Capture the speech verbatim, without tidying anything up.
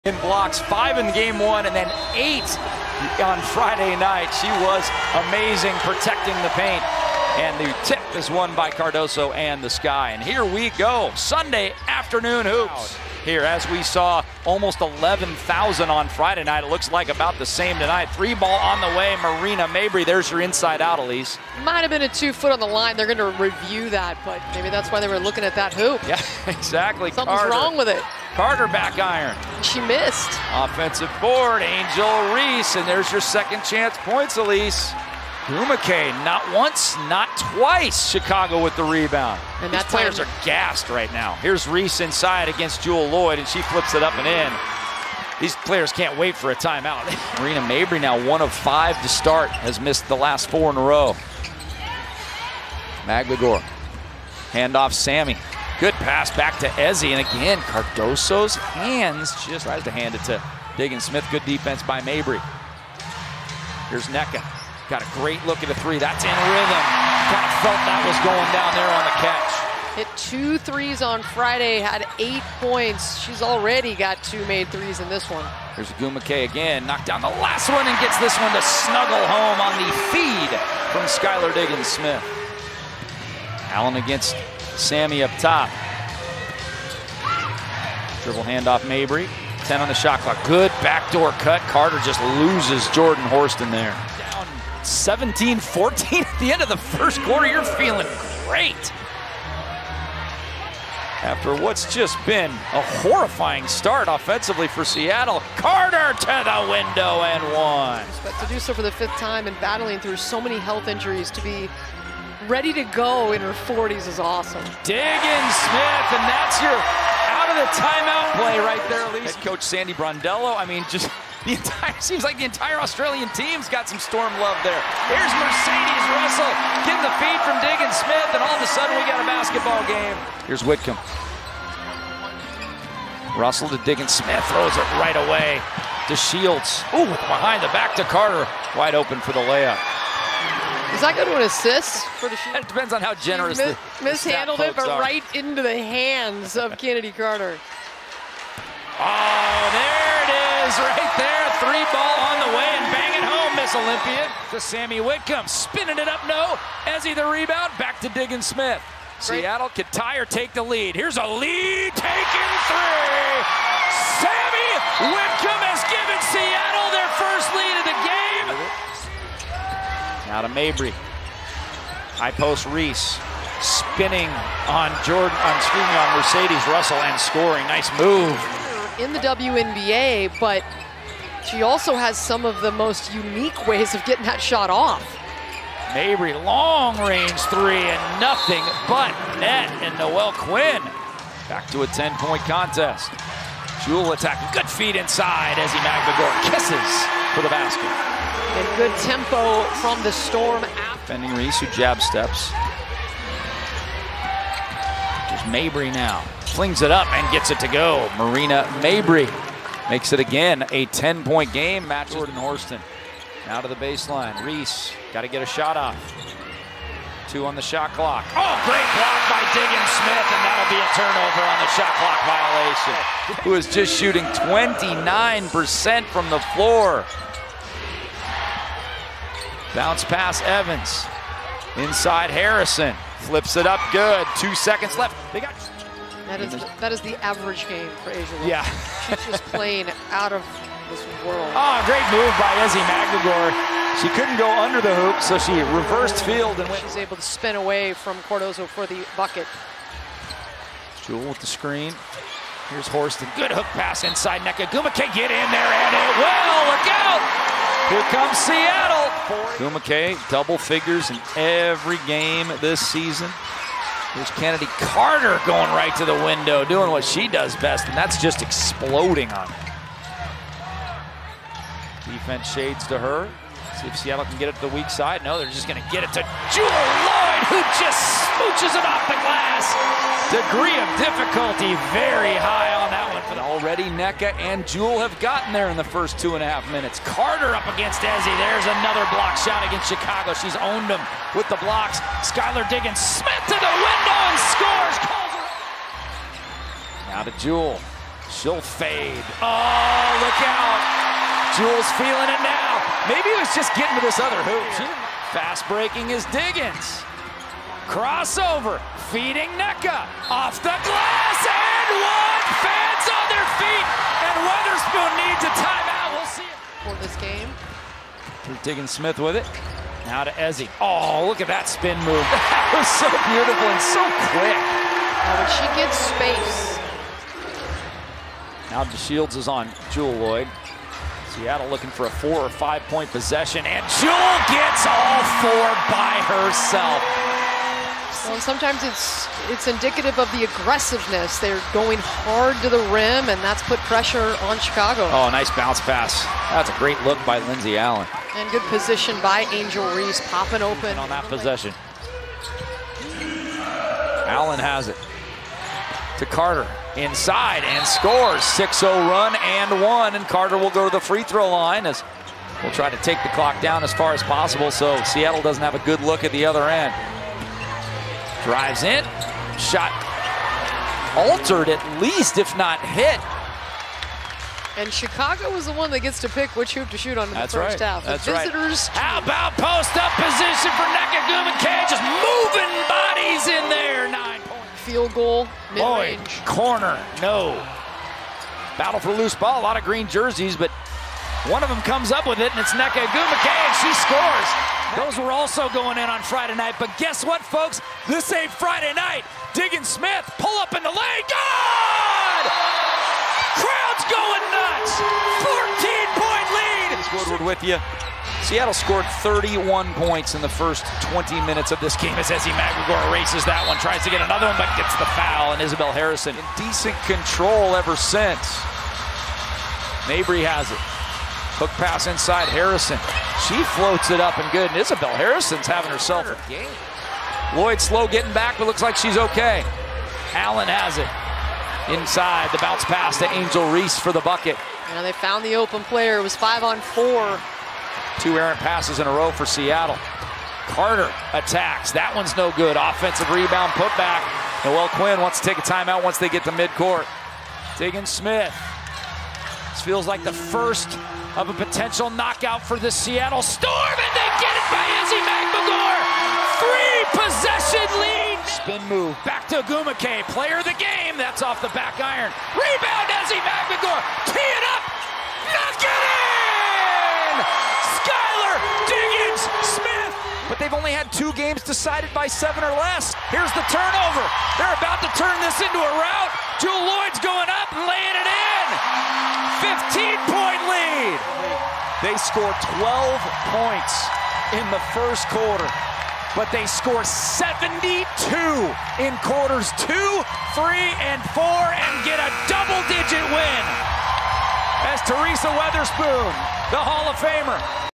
In blocks, five in game one and then eight on Friday night. She was amazing protecting the paint. And the tip is won by Cardoso and the Sky. And here we go, Sunday afternoon hoops. Here, as we saw, almost eleven thousand on Friday night. It looks like about the same tonight. Three ball on the way, Marina Mabry. There's your inside out, Elise. Might have been a two foot on the line. They're going to review that, but maybe that's why they were looking at that hoop. Yeah, exactly. Something's Carter. wrong with it. Carter back iron. She missed. Offensive board, Angel Reese, and there's your second chance points, Elise. Ogwumike, not once, not twice. Chicago with the rebound. And These players are gassed right now. Here's Reese inside against Jewell Loyd, and she flips it up and in. These players can't wait for a timeout. Marina Mabry now one of five to start, has missed the last four in a row. Magligor, handoff Sammy. Good pass back to Ezzy, and again, Cardoso's hands just tries to hand it to Diggins-Smith. Good defense by Mabry. Here's Nneka. Got a great look at the three. That's in rhythm. Kind of felt that was going down there on the catch. Hit two threes on Friday, had eight points. She's already got two made threes in this one. Here's Ogwumike again. Knocked down the last one and gets this one to snuggle home on the feed from Skylar Diggins-Smith. Allen against Sammy up top. Dribble handoff Mabry. ten on the shot clock. Good backdoor cut. Carter just loses Jordan Horston there. Down seventeen fourteen at the end of the first quarter. You're feeling great. After what's just been a horrifying start offensively for Seattle. Carter to the window and one. But to do so for the fifth time and battling through so many health injuries, to be ready to go in her forties is awesome. Diggins-Smith, and that's your out of the timeout play right there, Elise. Head coach Sandy Brondello. I mean, just the entire, seems like the entire Australian team's got some Storm love there. Here's Mercedes Russell getting the feed from Diggins-Smith, and all of a sudden we got a basketball game. Here's Whitcomb. Russell to Diggins-Smith, throws it right away to Shields. Ooh, behind the back to Carter, wide open for the layup. Is that going to an assist for the Shields? It depends on how generous mis the, the mishandled it, but are. Right into the hands of Kennedy Carter. Oh, there it is, right there. Three ball on the way and bang it home, Miss Olympian. To Sammy Whitcomb, spinning it up, no. Ezzy the rebound, back to Diggins-Smith. Seattle could tie or take the lead. Here's a lead taken three. Sammy Whitcomb has given Seattle their first lead of the game. Now to Mabry. High post Reese. Spinning on Jordan, on screen on Mercedes Russell and scoring. Nice move. In the W N B A, but she also has some of the most unique ways of getting that shot off. Mabry, long range three and nothing but net, and Noelle Quinn back to a ten point contest. Jewell attacking, good feed inside as Magligor kisses for the basket. And good tempo from the Storm. Defending Reese, who jab steps. There's Mabry now, flings it up and gets it to go. Marina Mabry makes it again a ten point game. Match Jordan Horston. Now to the baseline. Reese got to get a shot off. Two on the shot clock. Oh, great block by Diggins-Smith, and that'll be a turnover on the shot clock violation. Who is just shooting twenty-nine percent from the floor. Bounce pass Evans. Inside Harrison. Flips it up good. Two seconds left. They got. That is the, that is the average game for Asia. Yeah. She's just playing out of this world. Oh, great move by Ezzy Magligor. She couldn't go under the hoop, so she reversed field and went. She's able to spin away from Cardoso for the bucket. Jewell with the screen. Here's Horston. Good hook pass inside. Nneka Ogwumike, get in there, and it will. Look out! Here comes Seattle. Ogwumike, double figures in every game this season. Here's Kennedy Carter going right to the window, doing what she does best, and that's just exploding on her. Defense shades to her. See if Seattle can get it to the weak side. No, they're just going to get it to Jewell Loyd, who just smooches it off the glass. Degree of difficulty very high on that one. But already Nneka and Jewell have gotten there in the first two and a half minutes. Carter up against Ezzy. There's another block shot against Chicago. She's owned them with the blocks. Skylar Diggins-Smith to the window and scores. Calls her. Now to Jewell. She'll fade. Oh, look out. Jewell's feeling it now. Maybe it was just getting to this other hoop. Fast breaking is Diggins. Crossover, feeding Nneka. Off the glass, and one. Fans on their feet, and Weatherspoon needs a timeout. We'll see it. For this game. Diggins-Smith with it. Now to Ezzy. Oh, look at that spin move. That was so beautiful and so quick. Oh, but she gets space. Now DeShields is on Jewell Loyd. Seattle looking for a four or five point possession, and Jewell gets all four by herself. Well, sometimes it's it's indicative of the aggressiveness. They're going hard to the rim, and that's put pressure on Chicago. Oh, nice bounce pass. That's a great look by Lindsey Allen. And good position by Angel Reese, popping open. On that possession. Allen has it. To Carter. Inside and scores. six oh run and one, and Carter will go to the free throw line as we'll try to take the clock down as far as possible so Seattle doesn't have a good look at the other end. Drives in, shot altered at least, if not hit. And Chicago was the one that gets to pick which hoop to shoot on in the That's first right. half. The That's visitors. Right. How about post-up position for Nneka Ogwumike, just moving bodies in there. Nine points. Field goal, Loyd, mid-range. corner, no. Battle for loose ball, a lot of green jerseys, but one of them comes up with it, and it's Nneka Ogwumike, and she scores. Those were also going in on Friday night, but guess what, folks? This ain't Friday night. Diggins-Smith, pull up in the lane, good! Crowd's going nuts! fourteen point lead! Woodward with you. Seattle scored thirty-one points in the first twenty minutes of this game as Ezzy McGregor erases that one, tries to get another one, but gets the foul, and Isabel Harrison in decent control ever since. Mabry has it. Hook pass inside Harrison. She floats it up and good, and Isabel Harrison's having herself a game. Loyd slow getting back, but looks like she's okay. Allen has it. Inside, the bounce pass to Angel Reese for the bucket. Now they found the open player. It was five on four. Two errant passes in a row for Seattle. Carter attacks. That one's no good. Offensive rebound, put back. Noelle Quinn wants to take a timeout once they get to midcourt. Diggins-Smith. This feels like the first of a potential knockout for the Seattle Storm, and they get it by Ezzy McGregor. Three possession lead. Spin move back to Ogwumike, player of the game. That's off the back iron. Rebound, Ezzy McGregor. Tee it up. Knock it in. Skylar, Diggins-Smith. But they've only had two games decided by seven or less. Here's the turnover. They're about to turn this into a rout. Jewell Loyd's going up and laying it in. fifteen point lead. They score twelve points in the first quarter, but they score seventy-two in quarters two, three, and four, and get a double-digit win as Teresa Weatherspoon, the Hall of Famer,